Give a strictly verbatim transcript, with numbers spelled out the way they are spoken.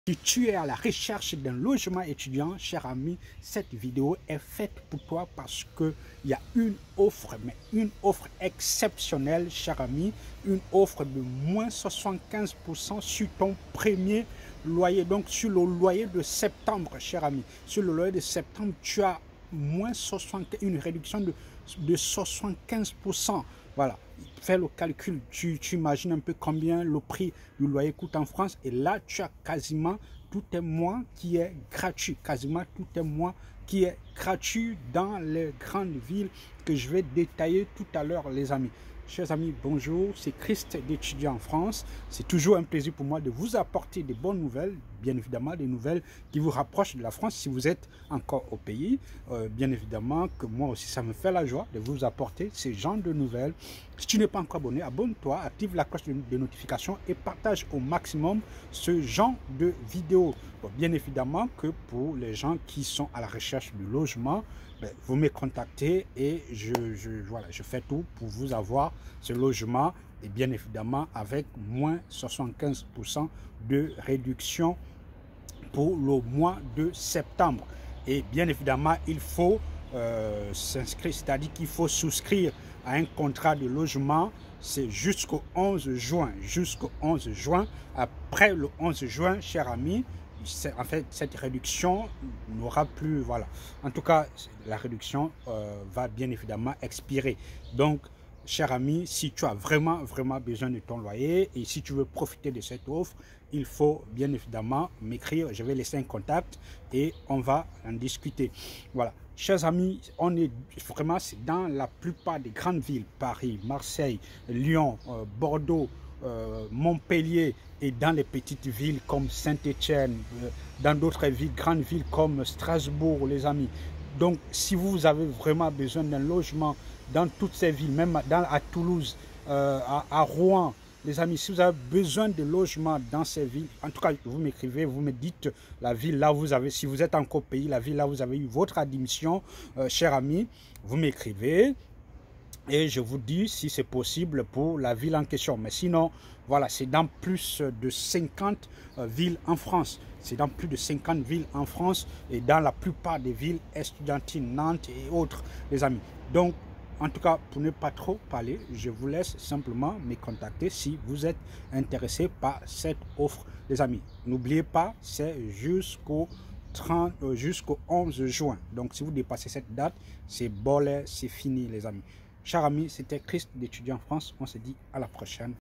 Si tu es à la recherche d'un logement étudiant, cher ami, cette vidéo est faite pour toi parce qu'il y a une offre, mais une offre exceptionnelle, cher ami, une offre de moins soixante-quinze pour cent sur ton premier loyer, donc sur le loyer de septembre, cher ami. Sur le loyer de septembre, tu as moins soixante, une réduction de, de soixante-quinze pour cent. Voilà, fais le calcul, tu, tu imagines un peu combien le prix du loyer coûte en France et là tu as quasiment tout un mois qui est gratuit, quasiment tout un mois qui est gratuit dans les grandes villes que je vais détailler tout à l'heure, les amis. Chers amis, bonjour, c'est Christ d'étudiant en France. C'est toujours un plaisir pour moi de vous apporter des bonnes nouvelles, bien évidemment des nouvelles qui vous rapprochent de la France si vous êtes encore au pays. Euh, bien évidemment que moi aussi, ça me fait la joie de vous apporter ce genre de nouvelles. Si tu n'es pas encore abonné, abonne-toi, active la cloche de, de notification et partage au maximum ce genre de vidéos. Bon, bien évidemment que pour les gens qui sont à la recherche du logement, ben, vous me contactez et je, je, voilà, je fais tout pour vous avoir ce logement et bien évidemment avec moins soixante-quinze pour cent de réduction pour le mois de septembre. Et bien évidemment, il faut euh, s'inscrire, c'est-à-dire qu'il faut souscrire à un contrat de logement. C'est jusqu'au onze juin. Jusqu'au onze juin. Après le onze juin, cher ami, en fait, cette réduction n'aura plus, voilà. En tout cas, la réduction euh, va bien évidemment expirer. Donc, cher ami, si tu as vraiment, vraiment besoin de ton loyer et si tu veux profiter de cette offre, il faut bien évidemment m'écrire. Je vais laisser un contact et on va en discuter. Voilà. Chers amis, on est vraiment dans la plupart des grandes villes, Paris, Marseille, Lyon, euh, Bordeaux, euh, Montpellier et dans les petites villes comme Saint-Étienne, euh, dans d'autres villes, grandes villes comme Strasbourg, les amis. Donc, si vous avez vraiment besoin d'un logement dans toutes ces villes, même dans, à Toulouse, euh, à, à Rouen, les amis, si vous avez besoin de logement dans ces villes, en tout cas, vous m'écrivez, vous me dites la ville là où vous avez, si vous êtes encore au pays, la ville là où vous avez eu votre admission, euh, cher ami, vous m'écrivez et je vous dis si c'est possible pour la ville en question. Mais sinon, voilà, c'est dans plus de cinquante euh, villes en France. C'est dans plus de cinquante villes en France et dans la plupart des villes estudiantines, Nantes et autres, les amis. Donc, en tout cas, pour ne pas trop parler, je vous laisse simplement me contacter si vous êtes intéressé par cette offre, les amis. N'oubliez pas, c'est jusqu'au trente, euh, jusqu'au onze juin. Donc, si vous dépassez cette date, c'est bolé, c'est fini, les amis. Chers amis, c'était Christ d'étudiant en France. On se dit à la prochaine.